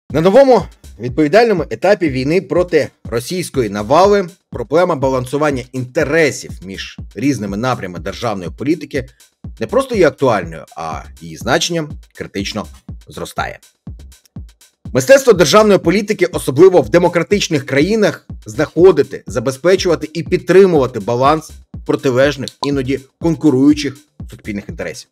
На новому відповідальному етапі війни проти російської навали проблема балансування інтересів між різними напрямами державної політики не просто є актуальною, а її значенням критично зростає. Мистецтво державної політики, особливо в демократичних країнах, знаходити, забезпечувати і підтримувати баланс протилежних, іноді конкуруючих суспільних інтересів.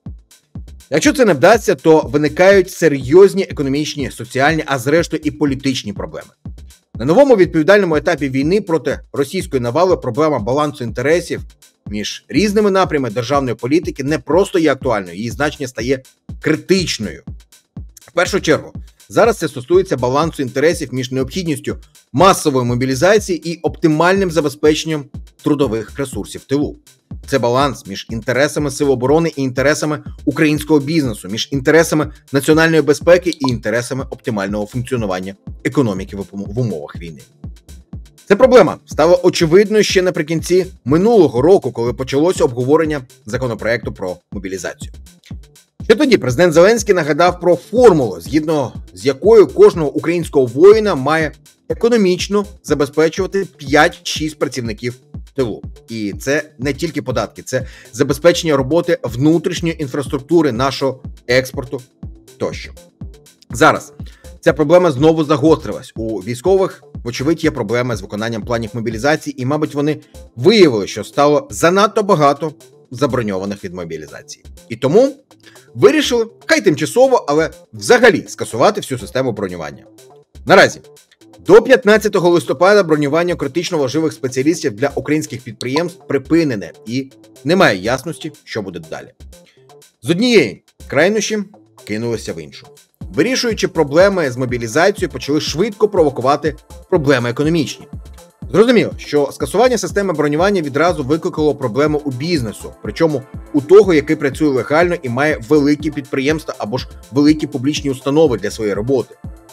Якщо це не вдасться, то виникають серйозні економічні, соціальні, а зрештою і політичні проблеми. На новому відповідальному етапі війни проти російської навали проблема балансу інтересів між різними напрямами державної політики не просто є актуальною, її значення стає критичною. В першу чергу, зараз це стосується балансу інтересів між необхідністю масової мобілізації і оптимальним забезпеченням трудових ресурсів в тилу. Це баланс між інтересами Сил оборони і інтересами українського бізнесу, між інтересами національної безпеки і інтересами оптимального функціонування економіки в умовах війни. Ця проблема стала очевидною ще наприкінці минулого року, коли почалося обговорення законопроекту про мобілізацію. Ще тоді президент Зеленський нагадав про формулу, згідно з якою кожного українського воїна має економічно забезпечувати 5-6 працівників в тилу. І це не тільки податки, це забезпечення роботи внутрішньої інфраструктури нашого експорту тощо. Зараз ця проблема знову загострилась. У військових, вочевидь, є проблеми з виконанням планів мобілізації, і, мабуть, вони виявили, що стало занадто багато заброньованих від мобілізації. І тому вирішили, хай тимчасово, але взагалі скасувати всю систему бронювання. Наразі, до 15 листопада бронювання критично важливих спеціалістів для українських підприємств припинене і немає ясності, що буде далі. З однієї крайнощі кинулися в іншу. Вирішуючи проблеми з мобілізацією, почали швидко провокувати проблеми економічні. Зрозуміло, що скасування системи бронювання відразу викликало проблему у бізнесу, причому у того, який працює легально і має великі підприємства або ж великі публічні установи для своєї роботи.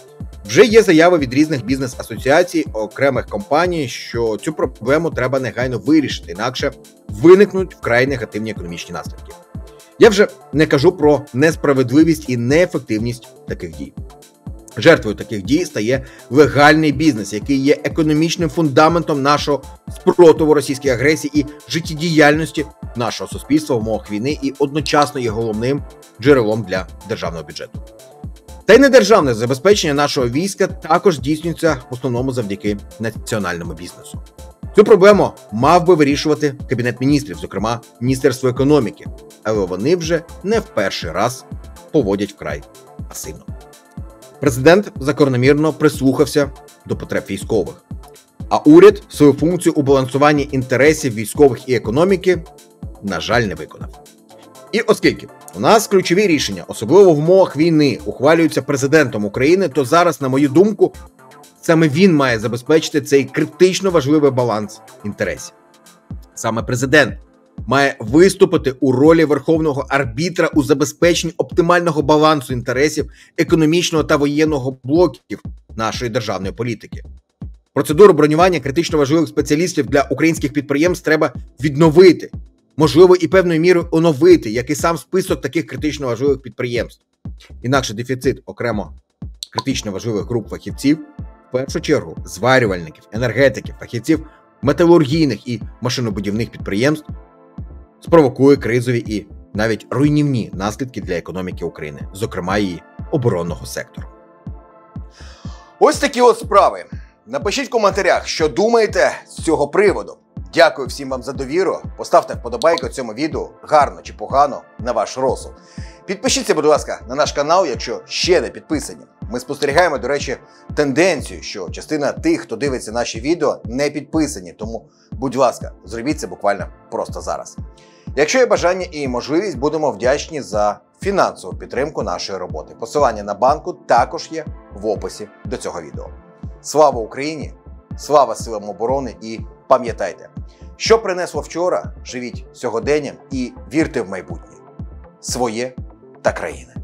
Вже є заяви від різних бізнес-асоціацій, окремих компаній, що цю проблему треба негайно вирішити, інакше виникнуть вкрай негативні економічні наслідки. Я вже не кажу про несправедливість і неефективність таких дій. Жертвою таких дій стає легальний бізнес, який є економічним фундаментом нашого спротиву російській агресії і життєдіяльності нашого суспільства в умовах війни і одночасно є головним джерелом для державного бюджету. Та й недержавне забезпечення нашого війська також здійснюється в основному завдяки національному бізнесу. Цю проблему мав би вирішувати Кабінет міністрів, зокрема Міністерство економіки, але вони вже не в перший раз поводять вкрай пасивно. Президент закономірно прислухався до потреб військових, а уряд свою функцію у балансуванні інтересів військових і економіки, на жаль, не виконав. І оскільки у нас ключові рішення, особливо в умовах війни, ухвалюються президентом України, то зараз, на мою думку, саме він має забезпечити цей критично важливий баланс інтересів. Саме президент має виступити у ролі верховного арбітра у забезпеченні оптимального балансу інтересів економічного та воєнного блоків нашої державної політики. Процедуру бронювання критично важливих спеціалістів для українських підприємств треба відновити, можливо і певною мірою оновити, як і сам список таких критично важливих підприємств. Інакше дефіцит окремо критично важливих груп фахівців, в першу чергу зварювальників, енергетиків, фахівців металургійних і машинобудівних підприємств, спровокує кризові і навіть руйнівні наслідки для економіки України, зокрема її оборонного сектору. Ось такі от справи. Напишіть в коментарях, що думаєте з цього приводу. Дякую всім вам за довіру. Поставте вподобайку цьому відео, гарно чи погано, на ваш розсуд. Підпишіться, будь ласка, на наш канал, якщо ще не підписані. Ми спостерігаємо, до речі, тенденцію, що частина тих, хто дивиться наші відео, не підписані. Тому, будь ласка, зробіть це буквально просто зараз. Якщо є бажання і можливість, будемо вдячні за фінансову підтримку нашої роботи. Посилання на банку також є в описі до цього відео. Слава Україні! Слава силам оборони і пам'ятайте, що принесло вчора, живіть сьогоденням і вірте в майбутнє. Своє та країни.